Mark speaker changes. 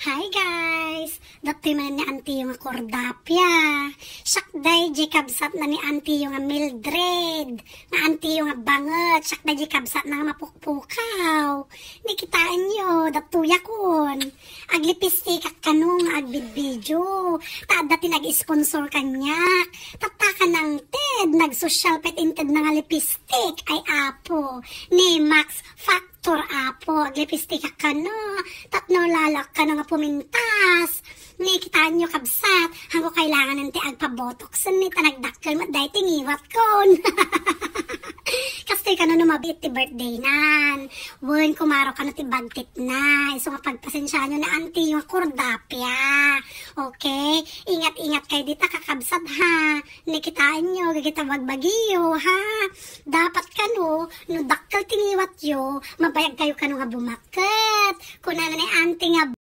Speaker 1: Hi guys! Dati man ni auntie yung kordapya. Sakday di kabsat na ni auntie yung Mildred. Na auntie yung banget. Sakday di kabsat na mapukpukaw. Nikitaan nyo, datuya kun. Aglipistik at kanong agbidbidyo. Ta dati nag-sponsor kanya. Tataka ng TED. Nag-social pet inted na nga lipistik. Ay apo. Ni Max Factor apo. Aglipistik at kano. Tatno lalak ka nga pumintas. Ni kitaan nyo kabsat. Hanggo kailangan ng tiag pabotox. Ni tanagdakkel mat dahi tingiwat kon. Kasi ka na numabit ti birthday nan. Wen kumaro ka na ti bagtit na. So nga pagpasensya nyo na auntie yung kordapya. Okay? Ingat-ingat kayo dita kakabsat ha. Ni kitaan nyo gagita bagbagiyo ha. Dapat kano no dakkel tingiwat yo. Mabayag kayo kano nga bumaket. Kuna na ni auntie nga